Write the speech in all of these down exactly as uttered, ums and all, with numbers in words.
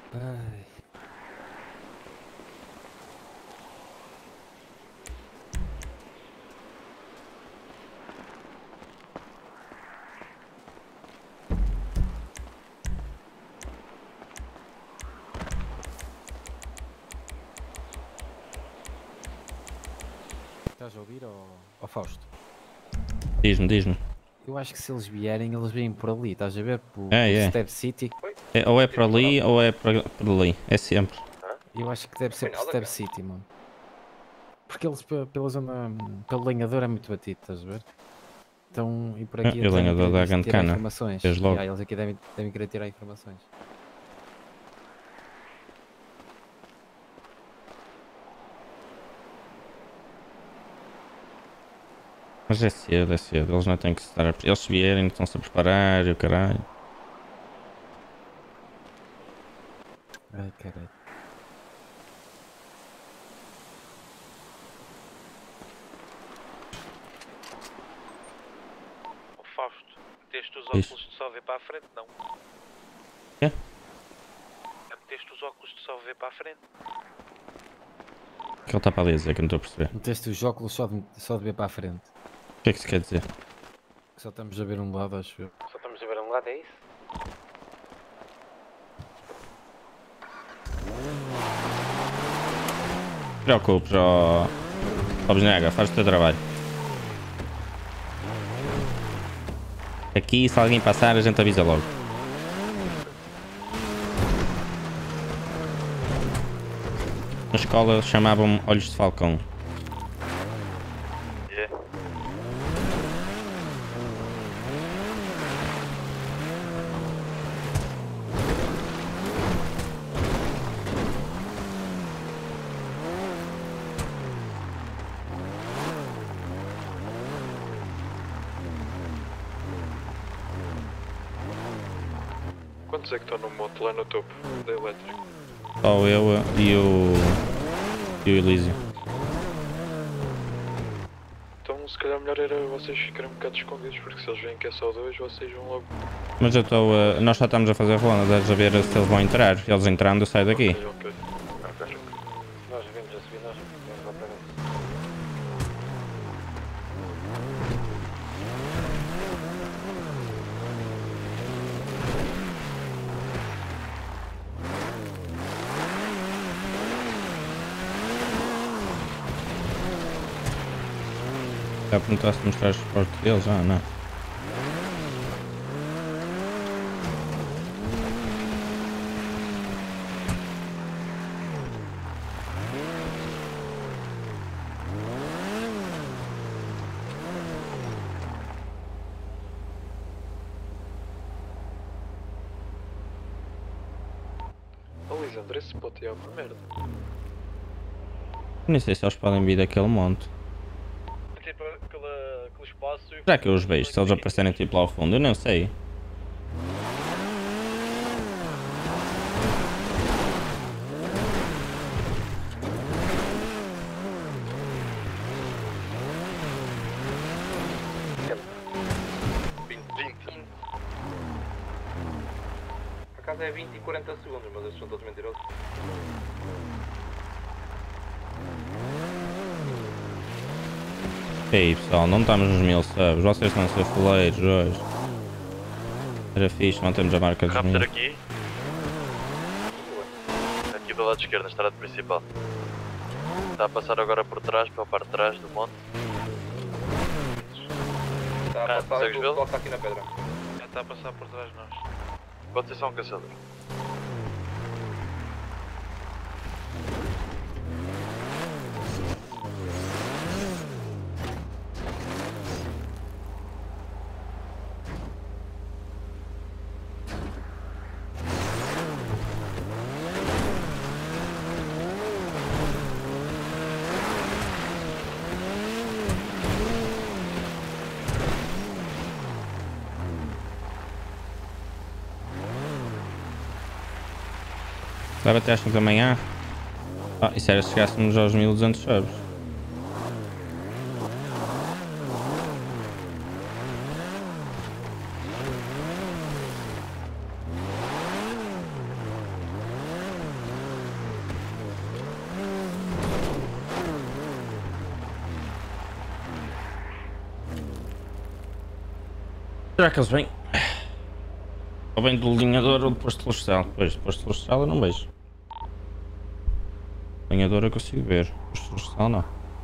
Ai. Estás a ouvir, ó ó Fausto? Diz-me, diz-me. Eu acho que se eles vierem, eles vêm por ali, estás a ver? Por, É, por é. Step City. É, ou é por ali ou é por, por ali. É sempre. Eu acho que deve ser Foi por nada, Step cara. City, mano. Porque eles pe- pela zona, hum, pelo lenhador é muito batido, estás a ver? Então, e por Ah, aqui e o eles devem lenhador querer da dis- grande tirar cana. informações. Desde E logo. aí eles aqui devem, devem querer tirar informações. Mas é cedo, é cedo. Eles não têm que se estar a... Eles se vierem estão-se a preparar e o caralho. Ai, caralho. Ó Fausto, meteste os Diz. óculos de só ver para a frente, não? Quê? É meteste os óculos de só ver para a frente? O que ele está para ali a dizer que eu não estou a perceber? Meteste os óculos só de, só de ver para a frente. O que é que isso quer dizer? Que só estamos a ver um lado, acho eu. Só estamos a ver um lado, é isso? Não te preocupes, ó... Ó Besnega, faz o teu trabalho. Aqui, se alguém passar, a gente avisa logo. Na escola chamavam-me Olhos de Falcão. É. Quantos é que estão no monte lá no topo da elétrica? Só eu e o... E o Elísio. Então se calhar melhor era vocês ficarem um bocado escondidos, porque se eles veem que é só dois, vocês vão logo. Mas eu estou... a- Nós só estamos a fazer ronda, deves a ver se eles vão entrar. Eles entrando, eu saio daqui. Ok, ok. Ok. Nós vimos a subir, nós vamos lá para dentro. Já perguntar se mostrar os suporte deles? Ah, não. Oh Lisandro, esse spot é uma merda. Nem sei se eles podem vir daquele monte. Tipo, aquele, aquele espaço. Será que eu os vejo? Se eles aparecerem tipo lá ao fundo? Eu não sei. vinte, vinte. Por acaso é vinte e quarenta segundos, mas esses são todos mentirosos. E aí pessoal, não estamos nos mil subs. Vocês estão a ser foleiros hoje. Era fixe, mantemos a marca dos Raptor mil. aqui. Aqui do lado esquerdo, na estrada principal. Está a passar agora por trás, para a parte de trás do monte. Está a Ah, passar consegues o vê-lo? pessoal que está aqui na pedra. Já está a passar por trás de nós. Vocês são caçadores. Vai bater às cinco da manhã? Ah, isso era se chegássemos aos mil e duzentos subs. Será que eles vêm? Ou vem do linhador ou do posto celestial? Pois, do posto celestial eu não vejo. Linhador eu consigo ver, posto celestial não.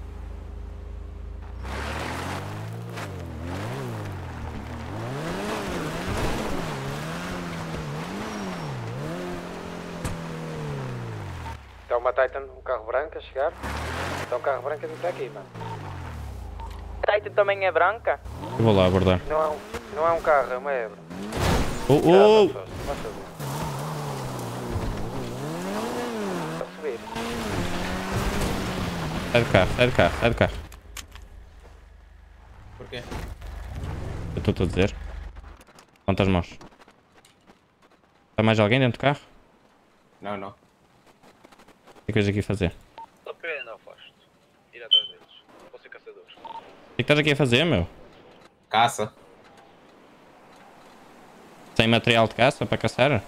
Está uma Titan, um carro branco a chegar. Está um carro branco a vir para aqui, mano. Titan também é branca? Eu vou lá abordar. Não é um, não é um carro, é uma Ebra. Oh, oh! Faz favor. Para subir. Sai do carro, sai do carro, sai do carro. Porquê? Eu estou-te a dizer. Levanta as mãos. Está mais alguém dentro do carro? Não, não. Tem coisa aqui a fazer. A pena, afasto. Ir atrás deles. Vou ser caçador. O que estás aqui a fazer, meu? Caça. Sem material de caça para caçar?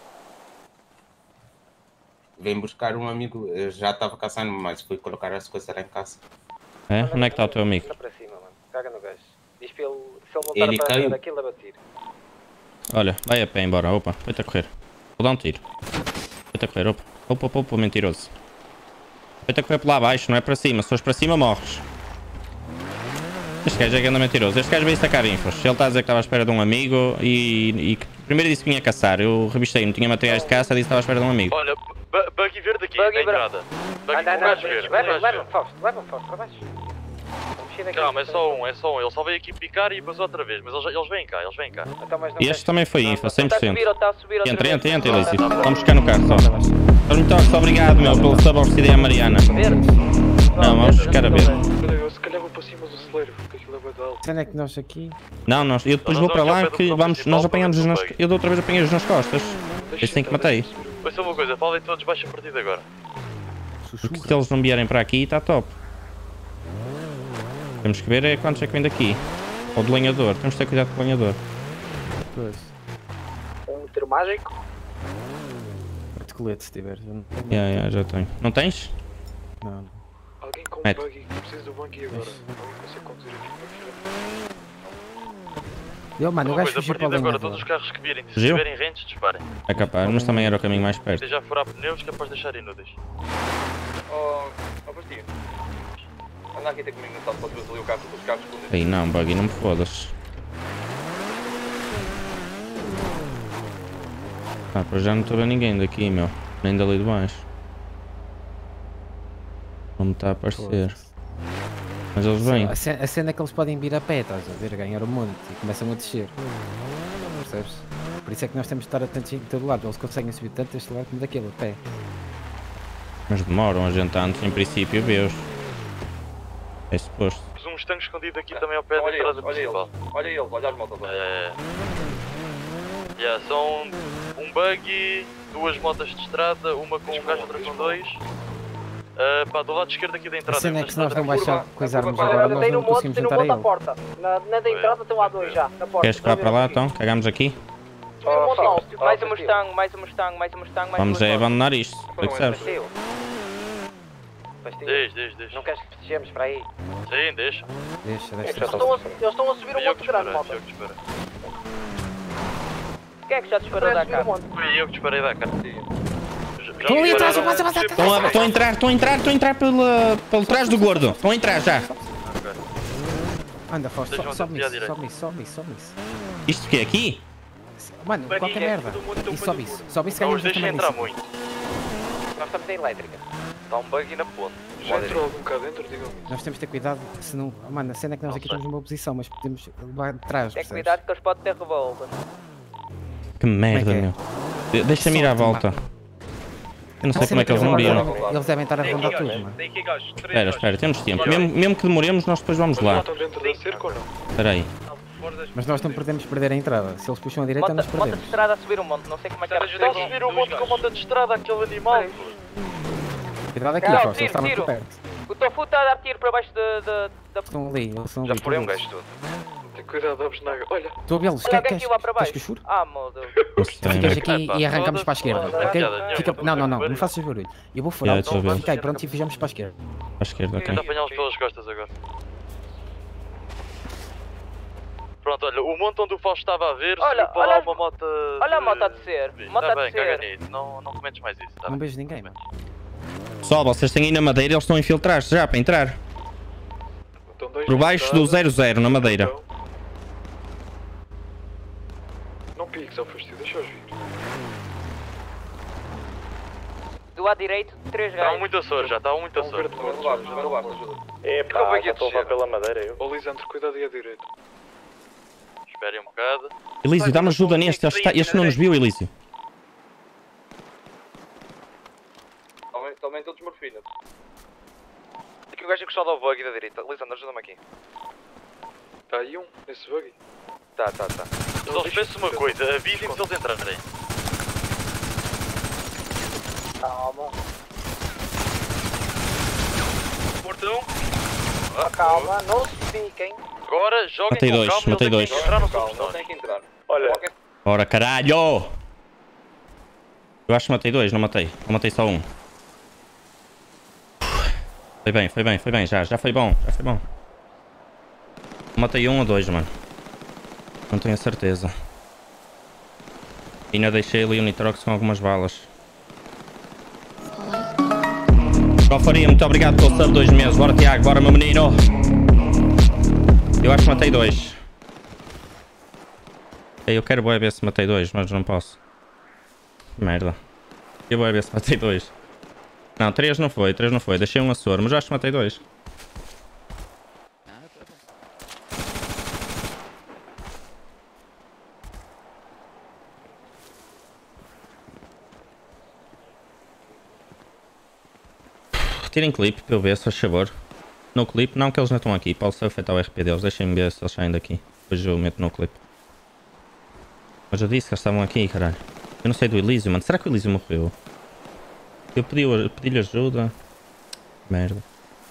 Vem buscar um amigo. Eu já estava caçando, mas fui colocar as coisas lá em caça. É? Onde é que está o teu amigo? Anda para cima, mano. Caga no gajo. Diz para ele, se ele Ele voltar para caiu. fazer aquilo, a bater. Olha, vai a pé embora, opa, vai-te a correr. Vou dar um tiro. Vai-te a correr, opa. Opa, opa, opa, mentiroso. Vai-te a correr por lá abaixo, não é para cima. Se fores para cima, morres. Este gajo é que anda mentiroso. Este gajo veio sacar infos. Ele está a dizer que estava à espera de um amigo e, e que primeiro disse que vinha caçar. Eu revistei, não tinha materiais de caça, disse que estava à espera de um amigo. Olha, bu- buggy verde aqui, Buggy na entrada. Buggy Anda, com anda, gajo verde. com leva, gajo leva, verde. Fausto, leva, Fausto, para baixo. Vou mexer aqui. Calma, é só um, é só um. Ele só veio aqui picar e depois outra vez. Mas eles, eles vêm cá, eles vêm cá. Então, mas não E este queres- também foi info, cem por Está a cento. subir ou está a subir outra Entra, vez? entra, entra, ilícito. Vamos buscar no carro só. Estás muito só obrigado, meu, pelo sub oferecido à Mariana. Verde? Não, vamos buscar a ver. Espera, eu se calhar vou para cima do celeiro, porque aquilo é bué de alto. Sendo é que nós aqui. Não, nós, eu depois Nós vou para vamos ao lá pé do que ponto vamos, principal nós para apanhamos ver os se nas, não eu da outra vez apanhei-os nas costas. Deixa Esse tem que estar, matei. deixa subir. Vai ser uma coisa, falem todos baixo a partir de agora. Porque se eles não vierem para aqui, está top. Temos que ver é quantos é que vem daqui. Ou do lenhador, temos que ter cuidado com o lenhador. Pois. Um tiro mágico? De colete se tiver. Eu não tenho. Yeah, yeah, já tenho. Não tens? Não, não. Alguém com um Mete. buggy, que precisa do buggy agora. Alguém consegue conduzir aqui para Eu, mano, o Uma gajo coisa, a fugiu para partir o de agora, todos os lenhador. carros que virem, se Fugiu? estiverem rentes, disparem. É capaz, mas também era o caminho mais perto. Se já furar pneus, capaz de deixar inúteis. Oh, oh Bastinho. Anda aqui ter comigo no tal, podes ver ali o carro dos carros escondidos. Aí não, buggy, não me fodas. Ah, para já não estou a ver ninguém daqui, meu. Nem dali de baixo. Não me está a aparecer. Mas eles vêm. A cena, a cena é que eles podem vir a pé, estás a ver? Ganhar o monte e começam a descer. Percebes? Por isso é que nós temos de estar atentos em todo lado. Eles conseguem subir tanto deste lado como daquele, a pé. Mas demoram, a gente antes, em princípio, vê-os. É suposto. Temos um Mustang escondido aqui também ao pé da Olha entrada eles, olha principal. eles, olha eles, olha as motos. É, é, é. Yeah, são um buggy, duas motas de estrada, uma com um gajo, outra com dois. Uh, pá, do lado esquerdo aqui da A entrada. cena é que se nós não curva, baixar, a coisarmos curva, agora, olha, nós Tem não no monte, conseguimos tem no juntar a monte à ele. porta. Na, na da entrada estão lá dois já, na porta. Queres que vá para lá então? Cagamos aqui? Subir o monte Oh, alto. oh, Mais um oh, Mustang, mais um Mustang, mais um Mustang, mais Vamos duas é motos. abandonar isto. O que Não, serve? Bastinho. Bastinho, Diz, diz, diz. não queres que festejemos para aí? Sim, deixa. Deixa, Eles deixa. estão a, eles estão a subir o Fui eu monte que grande, disparei, malta. fui eu que disparei. Quem é que já disparou da cara? Fui eu que disparei da cara. Estão ali atrás, avança, avança, Estão a, estão a entrar, estão a entrar, estão a entrar pela, pelo trás do gordo. Estão a entrar já. Anda, Fausto, Deixa-me sobe desviar isso, direito. sobe isso, sobe isso, sobe isso. Isto que é aqui? Mano, qualquer merda. E sobe isso, sobe isso, Não os ganhamos deixem também entrar disso. muito. Nós estamos em elétrica. Está um buggy na ponte. Já entrou algum cá dentro, digam-me. Nós temos de ter cuidado, senão, mano, a cena é que nós Não aqui sei. temos uma posição, mas podemos levar atrás, Tem percebes? cuidado que eles podem ter revólver. Que merda, Como é que é? meu. De- Deixa-me ir à volta. Eu não sei A como é cena que eles eles não devem- viram. Eles devem estar a rondar tudo, mano. Tem aqui gajos, três Espera, gajos. espera, temos tempo. Mesmo, mesmo que demoremos, nós depois vamos Mas lá lá. estão dentro da cerca ou não? Espera aí. Mas nós não podemos perder a entrada. Se eles puxam a direita, Monta, nós monta de perdemos. estrada a subir o monte, não sei como é que é. Está a subir o monte com a moto de estrada, aquele animal. Cuidado aqui, Não, Fausto, tiro, eles estão muito tiro. perto. O Tofu está a dar tiro para baixo da... da, da... Estão ali, eles estão Já ali. furei um todos. gajo todo. Tem cuidado, Dabs Naga. Olha, Estou a vê-los, Olha quer, alguém queres, aqui lá para queres baixo. que eu juro? Ah, meu Deus. Não sei. Ficas aqui Epá, e arrancamos para a esquerda, foda-se. ok? Olha, Fica... olha, Não, não, não, olha. não faças barulho. Eu vou furar, Yeah, estou a ver. ok, pronto, e fizemos para a esquerda. À esquerda, ok. Ainda apanhámos pelas costas agora. pronto, olha, o monte onde o Fausto estava a ver, Olha, se para lá olha- uma moto. olha a moto a descer, moto Está a bem, caga descer. nisso, não, não comentes mais isso. Tá Não bem. vejo ninguém, mano. Pessoal, vocês têm aí na madeira, eles estão a infiltrar-se já para entrar. Então dois Por na baixo estrada. do zero zero na madeira. Então, não piques, é o fastidio, deixa-os vir. Do lado direito, três Estavam gajos. muito Açores já, estavam muito Estão Açores. verde Vou levar, vou levar, ajuda. Epá, Como é que já ia estou a descer? levar pela madeira eu. Ó Lisandro, cuidado aí à direita. Esperem um bocado. Elísio, dá-me ajuda neste. Este, está- este não nos viu, Elísio. Também todos morfina. Aqui o gajo encostado ao bug da direita. Lisandro, ajuda-me aqui. Está aí um, nesse buggy. Tá, tá, tá. Só vos peço uma coisa, avisem-me se eles entrarem. Calma, Portão, calma, não se piquem. agora joguem Matei com dois, calma, matei eles é dois. que têm que entrar, não Calma, somos não nós. tem que entrar. Olha, Qualquer- Ora, caralho! Eu acho que matei dois, não matei. Não matei só um. Foi bem, foi bem, foi bem. Já, já foi bom, já foi bom. Matei um ou dois, mano. Não tenho a certeza. Ainda deixei ali o Nitrox com algumas balas. Faria, muito obrigado pelo sub dois meses. Bora, Tiago, bora, meu menino. Eu acho que matei dois. Eu quero bué ver se matei dois, mas não posso. Merda. Eu vou ver se matei dois. Não, três não foi, três não foi. Deixei um Açor, mas eu acho que matei dois. Tirem clipe para eu ver, se faz favor. No clipe, não que eles não estão aqui. Posso afetar o R P deles. Deixem-me ver se eles saem daqui. Depois eu meto no clipe. Mas eu disse que eles estavam aqui, caralho. Eu não sei do Elísio, mano. Será que o Elísio morreu? Eu pedi-lhe pedi ajuda. Merda.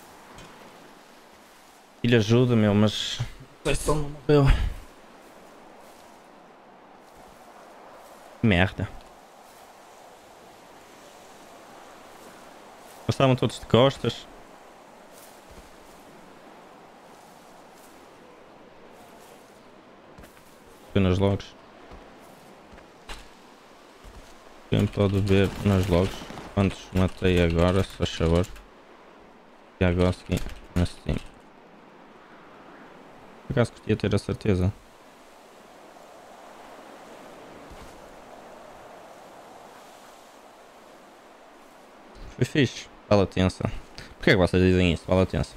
Pedi-lhe ajuda, meu, mas... Não sei se ele não morreu. Merda. Eles estavam todos de costas. Foi nas logs. Quem pode ver nas logs quantos matei agora, se faz favor. Jagoski na Steam. Por acaso curtia ter a certeza. Foi fixe. Vale a tensa. Porquê que vocês dizem isso? Vale a tensa.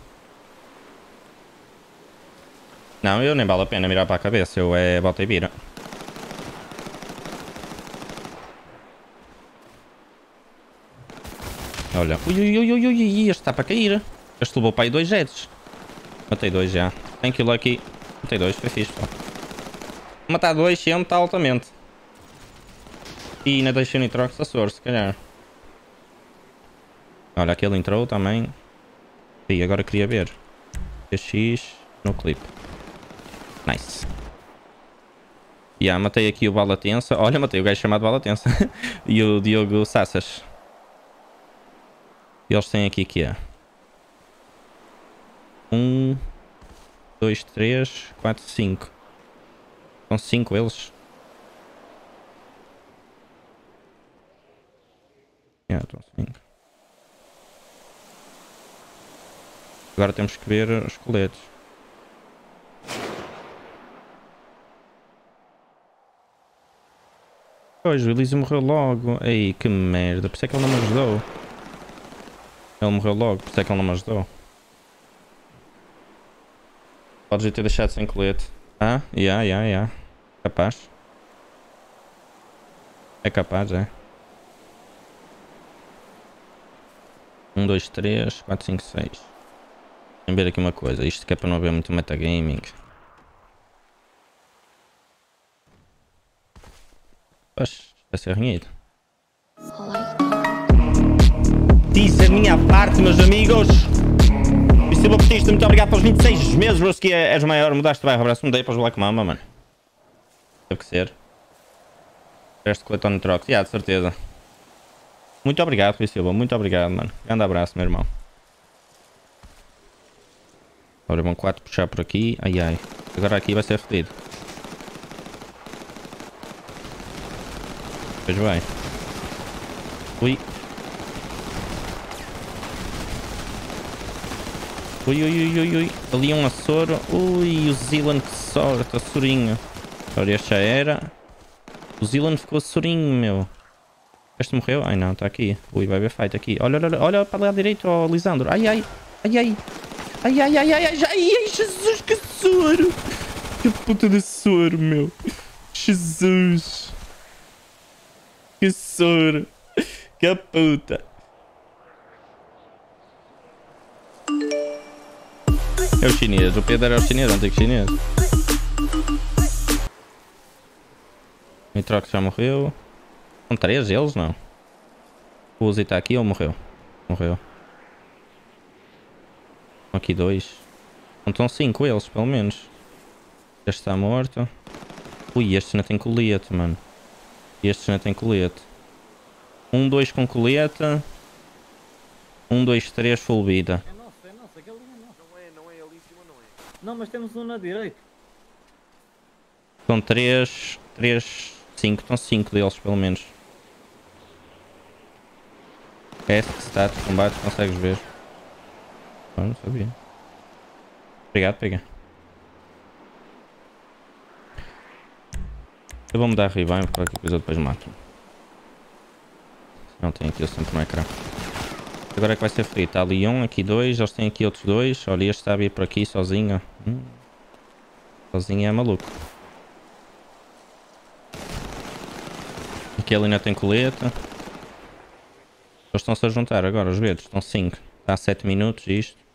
Não, eu nem vale a pena mirar para a cabeça. Eu é bota e vira. Olha. Ui, ui, ui, ui, ui, este está para cair. Este levou para aí dois jets. Matei dois já. Thank you, Lucky. Matei dois, foi fixe. Pô. Matar dois sempre está altamente. E ainda deixei o Nitrox a source, se calhar. Olha, aquele entrou também. E agora queria ver. T X no clipe. Nice. E yeah, matei aqui o Bala Tensa. Olha, matei o gajo chamado Bala Tensa. E o Diogo Sassas. E eles têm aqui que é. Um, dois, três, quatro, cinco. São cinco eles. Yeah, estão cinco. Agora temos que ver os coletes. Pois, o Elísio morreu logo. Ei, que merda. Por isso é que ele não me ajudou. Ele morreu logo, por isso é que ele não me ajudou. Podes ter deixado sem colete. Ah, ya, ya, ya. Capaz. É capaz, é. Um, dois, três, quatro, cinco, seis. Vamos ver aqui uma coisa. Isto que é para não haver muito metagaming. Pois, vai ser arranhado. Diz a minha parte, meus amigos. E Silva Batista, muito obrigado pelos vinte e seis meses, bros, que és o maior. Mudaste de bairro, abraço, mudei para os Black Mamba, mano. Deve que ser. Este coletor no troco, já, de certeza. Muito obrigado, Rui Silva, muito obrigado, mano. Grande abraço, meu irmão. Agora vão quatro puxar por aqui. Ai ai. Agora aqui vai ser fedido. Pois vai. Ui. Ui, ui, ui, ui, ui. Ali um Açoro. Ui, o Zealand, que sorte. Açorinho. Agora este já era. O Zealand ficou Açorinho, meu. Este morreu? Ai não, está aqui. Ui, vai haver fight aqui. Olha, olha, olha para lá direito, ó, Lisandro. Ai, ai. Ai, ai. Ai, ai, ai, ai, ai, ai, ai, Jesus, que soro. Que puta de soro, meu. Jesus. Que soro. Que puta. É o chinês. O Pedro é o chinês, não tem que chinês. O Nitrox já morreu. São três eles, não? O Uzi está aqui ou morreu? Morreu. Aqui dois. Não estão cinco eles, pelo menos. Este está morto. Ui, este não tem colete, mano. Este não tem colete. Um, dois com colete. Um, dois, três, full vida. É nosso, é nosso, aquele é nosso. Não é, não é, ali em cima não é. Não, mas temos um na direita. São três, três, cinco. Estão cinco deles, pelo menos. S, status, combate, consegues ver. Eu não sabia. Obrigado, pega. Eu vou mudar a revive, qualquer coisa depois mato. Não tem aqui, eu sempre no ecrã. Agora é que vai ser frito. Está ali um, aqui dois, eles têm aqui outros dois. Olha, este está a vir por aqui sozinho. Hum. Sozinho é maluco. Aqui ele ainda tem colete. Eles estão-se a juntar agora, os verdes. Estão cinco. Está a sete minutos isto.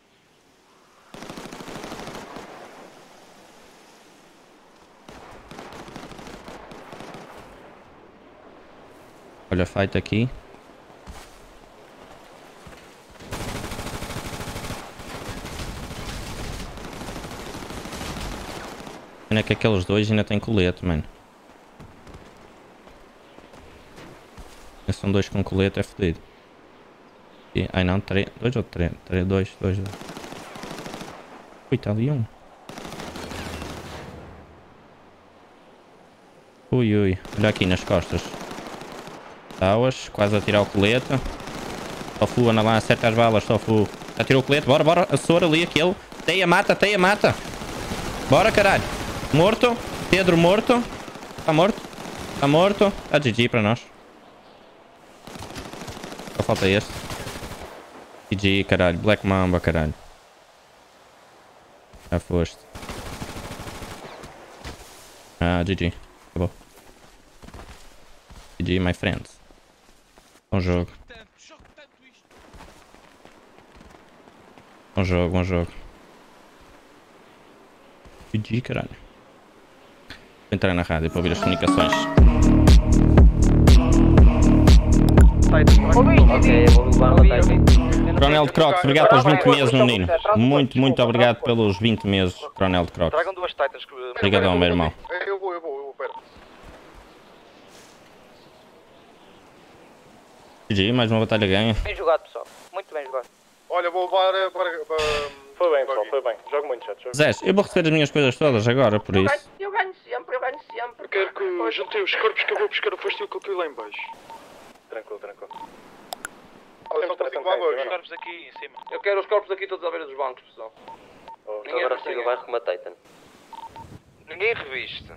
Olha, fight aqui. Ainda que aqueles dois ainda têm colete, mano. Esses são dois com colete, é fodido. E, ai não, três, dois ou três? Três, dois, dois, dois. Ui, está ali um. Ui, ui, olha aqui nas costas. Tauas, quase a tirar o colete. Tofu, anda lá, acerta as balas, Tofu. Já tirou o colete, bora, bora, a Sora ali, aquele. Teia, mata, teia, mata. Bora, caralho. Morto, Pedro morto. Está morto, está morto. Está G G para nós. Só falta este. G G, caralho, Black Mamba, caralho. Já foste. Ah, G G, acabou. G G, my friends. Bom jogo. Bom jogo, bom jogo. G G, caralho. Vou entrar na rádio para ouvir as comunicações. Coronel de Crocs, obrigado pelos vinte meses, meu menino. Muito, muito obrigado pelos vinte meses, Coronel de Crocs. Tragam duas Titans. Obrigadão, meu irmão. Eu vou, eu vou, eu vou, pera. G G, mais uma batalha ganha. Bem jogado, pessoal. Muito bem jogado. Olha, vou levar para... para... Foi bem, pessoal, foi bem. Jogo muito, chat. Zé, eu vou receber as minhas coisas todas agora, por isso. Eu ganho sempre, eu ganho sempre. Eu quero que juntei os corpos que eu vou buscar o fastio que eu coloquei lá em baixo. Tranquilo, tranquilo. Olha, só para cinco valores. Os corpos aqui em cima. Eu quero os corpos aqui todos à beira dos bancos, pessoal. Oh, então agora siga o bairro com uma Titan. Ninguém reviste.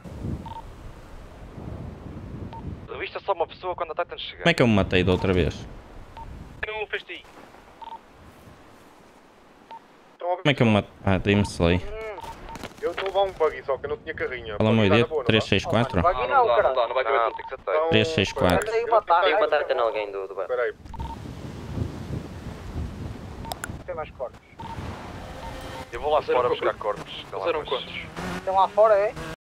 Revista só uma pessoa quando a Titan chegar. Como é que eu me matei da outra vez? No fastio. Como é que eu me matei? Ah, dei-me slay. Eu estou a levar um buggy, só que eu não tinha carrinha. Fala, meu Deus, três seis quatro? Buggy não, cara. Não dá, não vai caber tudo, tem que ser Titan. três seis quatro. Tem uma Titan. Tem uma Titan alguém do, do bairro. Espera aí. Tem mais corpos. Eu vou lá fora buscar corpos. Fizeram quantos? Tem lá fora, é?